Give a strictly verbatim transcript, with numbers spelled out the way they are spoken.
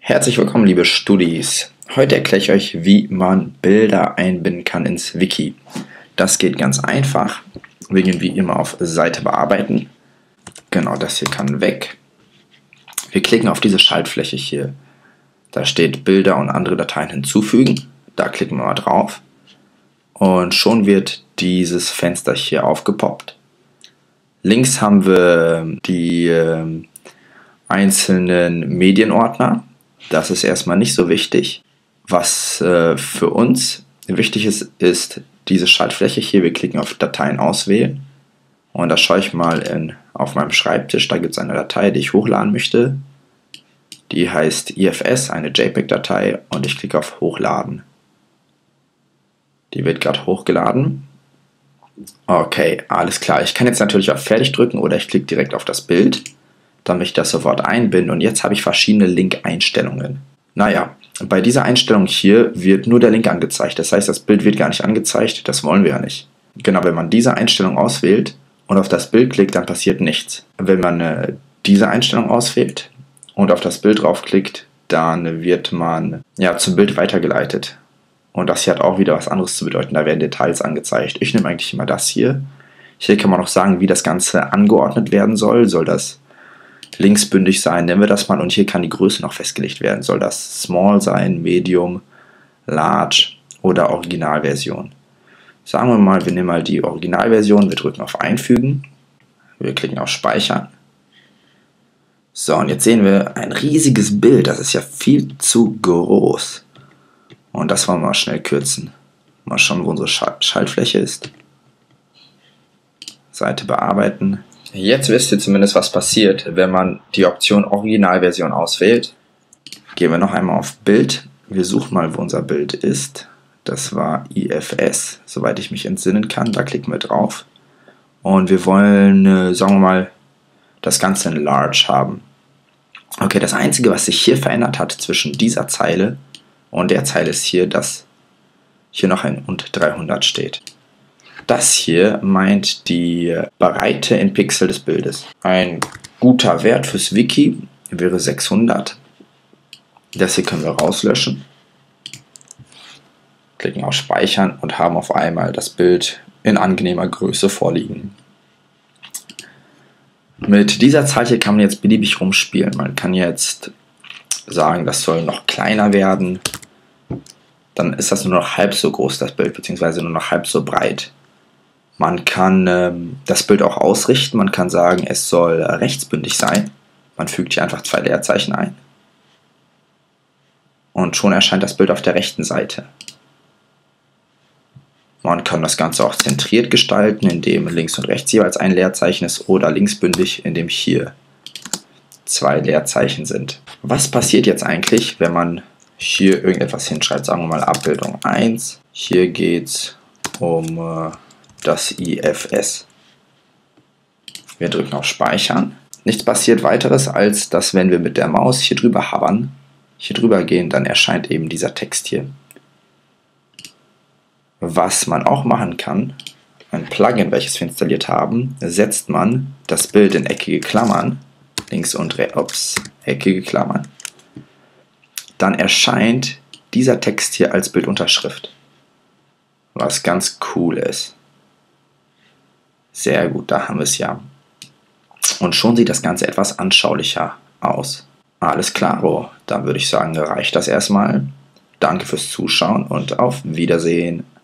Herzlich willkommen, liebe Studis. Heute erkläre ich euch, wie man Bilder einbinden kann ins Wiki. Das geht ganz einfach. Wir gehen wie immer auf Seite bearbeiten. Genau, das hier kann weg. Wir klicken auf diese Schaltfläche hier. Da steht Bilder und andere Dateien hinzufügen. Da klicken wir mal drauf. Und schon wird dieses Fenster hier aufgepoppt. Links haben wir die äh, einzelnen Medienordner. Das ist erstmal nicht so wichtig. Was äh, für uns wichtig ist, ist diese Schaltfläche hier. Wir klicken auf Dateien auswählen. Und da schaue ich mal in, auf meinem Schreibtisch. Da gibt es eine Datei, die ich hochladen möchte. Die heißt I F S, eine JPEG-Datei. Und ich klicke auf Hochladen. Die wird gerade hochgeladen. Okay, alles klar. Ich kann jetzt natürlich auf Fertig drücken oder ich klicke direkt auf das Bild, damit ich das sofort einbinde. Und jetzt habe ich verschiedene Link-Einstellungen. Naja, bei dieser Einstellung hier wird nur der Link angezeigt. Das heißt, das Bild wird gar nicht angezeigt. Das wollen wir ja nicht. Genau, wenn man diese Einstellung auswählt und auf das Bild klickt, dann passiert nichts. Wenn man äh, diese Einstellung auswählt und auf das Bild draufklickt, dann wird man ja zum Bild weitergeleitet. Und das hier hat auch wieder was anderes zu bedeuten. Da werden Details angezeigt. Ich nehme eigentlich immer das hier. Hier kann man noch sagen, wie das Ganze angeordnet werden soll. Soll das linksbündig sein, nennen wir das mal. Und hier kann die Größe noch festgelegt werden. Soll das Small sein, Medium, Large oder Originalversion. Sagen wir mal, wir nehmen mal die Originalversion. Wir drücken auf Einfügen. Wir klicken auf Speichern. So, und jetzt sehen wir ein riesiges Bild. Das ist ja viel zu groß. Und das wollen wir mal schnell kürzen. Mal schauen, wo unsere Schaltfläche ist. Seite bearbeiten. Jetzt wisst ihr zumindest, was passiert, wenn man die Option Originalversion auswählt. Gehen wir noch einmal auf Bild. Wir suchen mal, wo unser Bild ist. Das war I F S, soweit ich mich entsinnen kann. Da klicken wir drauf. Und wir wollen, sagen wir mal, das Ganze in Large haben. Okay, das Einzige, was sich hier verändert hat zwischen dieser Zeile und der Zeile ist hier, dass hier noch ein und dreihundert steht. Das hier meint die Breite in Pixel des Bildes. Ein guter Wert fürs Wiki wäre sechshundert. Das hier können wir rauslöschen. Klicken auf Speichern und haben auf einmal das Bild in angenehmer Größe vorliegen. Mit dieser Zahl hier kann man jetzt beliebig rumspielen. Man kann jetzt sagen, das soll noch kleiner werden. Dann ist das nur noch halb so groß, das Bild, beziehungsweise nur noch halb so breit. Man kann ähm, das Bild auch ausrichten. Man kann sagen, es soll äh, rechtsbündig sein. Man fügt hier einfach zwei Leerzeichen ein. Und schon erscheint das Bild auf der rechten Seite. Man kann das Ganze auch zentriert gestalten, indem links und rechts jeweils ein Leerzeichen ist, oder linksbündig, indem hier zwei Leerzeichen sind. Was passiert jetzt eigentlich, wenn man hier irgendetwas hinschreibt? Sagen wir mal Abbildung eins. Hier geht es um äh, das I F S. Wir drücken auf Speichern. Nichts passiert weiteres, als dass, wenn wir mit der Maus hier drüber hovern, hier drüber gehen, dann erscheint eben dieser Text hier. Was man auch machen kann, ein Plugin, welches wir installiert haben, setzt man das Bild in eckige Klammern, links und rechts, ups, eckige Klammern, dann erscheint dieser Text hier als Bildunterschrift, was ganz cool ist. Sehr gut, da haben wir es ja. Und schon sieht das Ganze etwas anschaulicher aus. Alles klar, dann würde ich sagen, reicht das erstmal. Danke fürs Zuschauen und auf Wiedersehen.